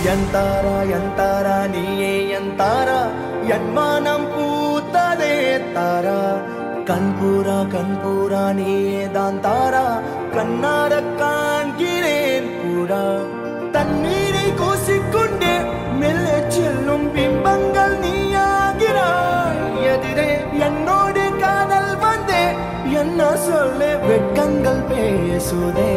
ಎಂತಾರ ನೀಯೇ ಎಂತಾರ ಎನ್ಮಾನಂ பூத்ததே தாரா கண்பூரா நீயே தான் தாரா கண்ணார காண்கிறேன் பூரா தண்ணீரை கூசிக்கொண்டே மெல்ல செல்லும் பிம்பங்கள் நீயாகிறாய் எதிரே என்னோடு காதல் வந்தே என்ன சொல்ல வெட்கங்கள் பேசுதே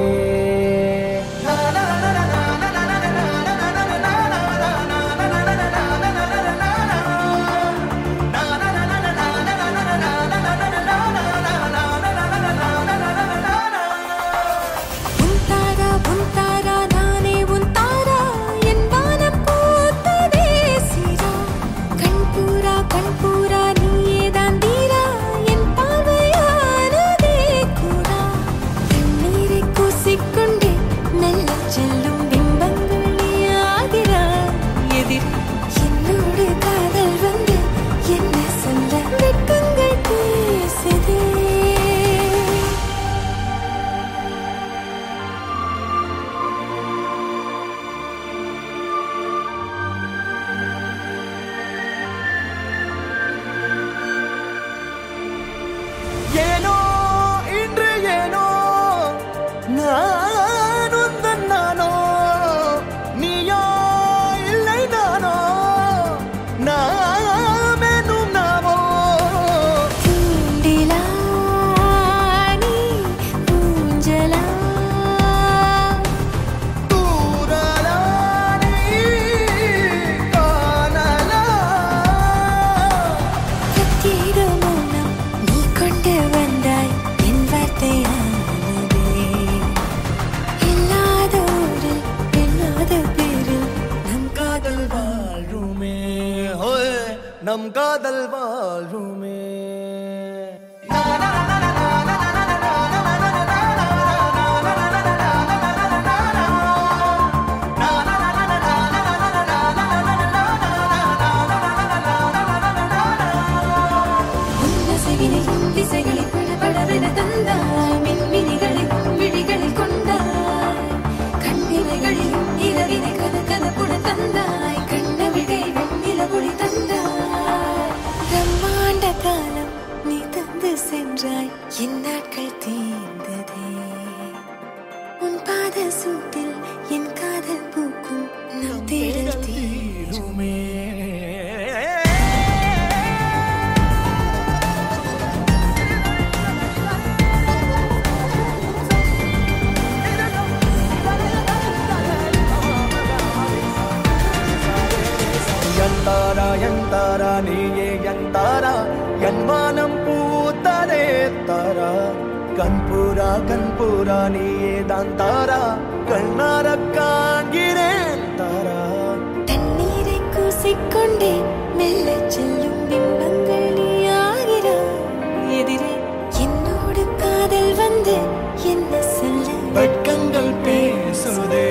நம் காதல் வாழ்வுமே திசைகளில் படபடவென தந்தாய் மின்மினிகளில் விழிகளில் கொண்டாய் கண்ணிமைகளில் இரவினை கதகதப்புட தந்தாய் கண்ணவிடை வெண்ணில ஒளி தந்தாய் பிரம்மாண்ட காலம் நீ தந்து சென்றாய் என் நாட்கள் தீர்ந்ததே உன் பாத சூட்டில் என் காதல் பூக்கும் நம் தேடல் தீருமே ಎಂತಾರ ನೀಯೇ ಎಂತಾರ ಎನ್ಮಾನಂ பூத்ததே தாரா கண்பூரா நீயே தான் தாரா கண்ணார காண்கிறேன் தாரா தண்ணீரை கூசிக்கொண்டே மெல்ல செல்லும் பிம்பங்கள் நீயாகிறாய் எதிரே என்னோடு காதல் வந்து என்ன சொல்ல வெட்கங்கள் பேசுதே